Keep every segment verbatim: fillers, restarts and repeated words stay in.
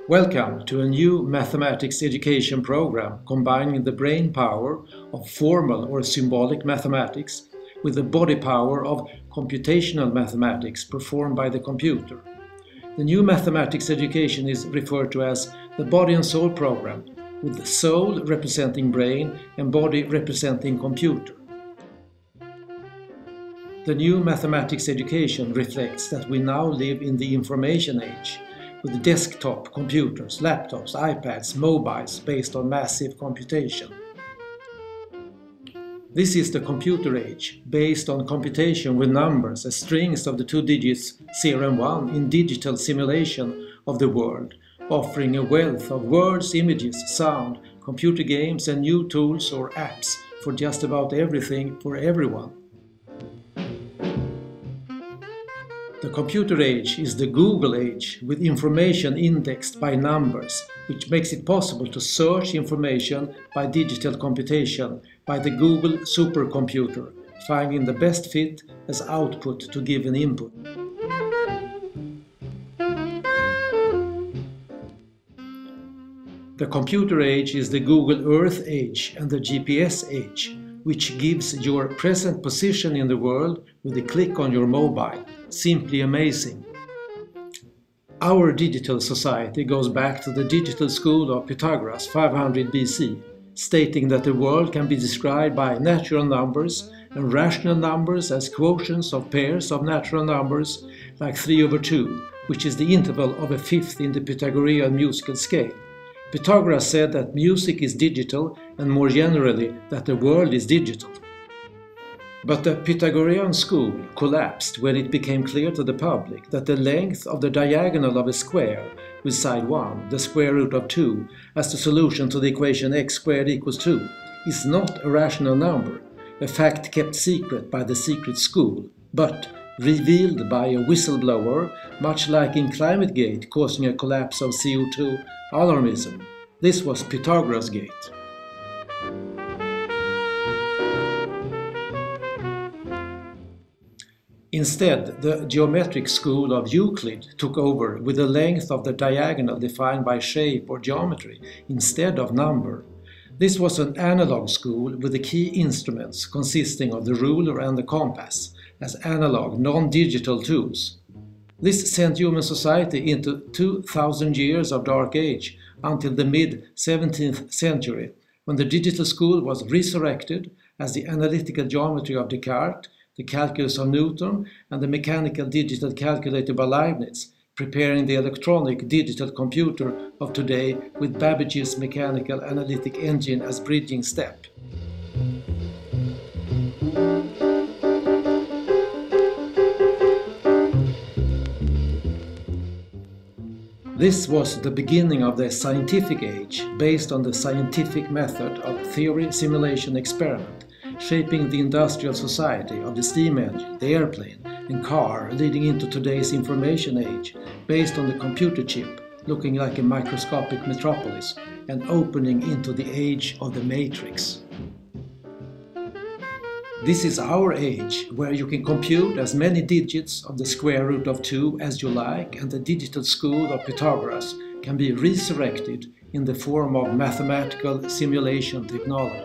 Welcome to a new mathematics education program combining the brain power of formal or symbolic mathematics with the body power of computational mathematics performed by the computer. The new mathematics education is referred to as the Body and Soul program, with the soul representing brain and body representing computer. The new mathematics education reflects that we now live in the information age, with desktop computers, laptops, iPads, mobiles based on massive computation. This is the computer age, based on computation with numbers as strings of the two digits zero and one in digital simulation of the world, offering a wealth of words, images, sound, computer games and new tools or apps for just about everything for everyone. The computer age is the Google age, with information indexed by numbers, which makes it possible to search information by digital computation by the Google supercomputer, finding the best fit as output to give an input. The computer age is the Google Earth age and the G P S age, which gives your present position in the world with a click on your mobile. Simply amazing. Our digital society goes back to the digital school of Pythagoras five hundred B C, stating that the world can be described by natural numbers and rational numbers as quotients of pairs of natural numbers like three over two, which is the interval of a fifth in the Pythagorean musical scale. Pythagoras said that music is digital and more generally that the world is digital. But the Pythagorean school collapsed when it became clear to the public that the length of the diagonal of a square with side one, the square root of two, as the solution to the equation x squared equals two, is not a rational number, a fact kept secret by the secret school, but revealed by a whistleblower, much like in ClimateGate causing a collapse of C O two alarmism. This was Pythagoras Gate. Instead, the geometric school of Euclid took over with the length of the diagonal defined by shape or geometry instead of number. This was an analog school with the key instruments consisting of the ruler and the compass as analog, non-digital tools. This sent human society into two thousand years of dark age until the mid-seventeenth century, when the digital school was resurrected as the analytical geometry of Descartes, the calculus of Newton, and the mechanical digital calculator by Leibniz, preparing the electronic digital computer of today with Babbage's mechanical analytic engine as bridging step. This was the beginning of the scientific age, based on the scientific method of theory, simulation, experiment, shaping the industrial society of the steam engine, the airplane and car, leading into today's information age, based on the computer chip, looking like a microscopic metropolis, and opening into the age of the matrix. This is our age, where you can compute as many digits of the square root of two as you like, and the digital school of Pythagoras can be resurrected in the form of mathematical simulation technology.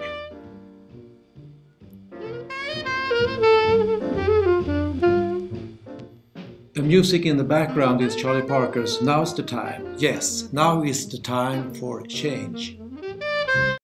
The music in the background is Charlie Parker's Now's the Time. Yes, now is the time for change.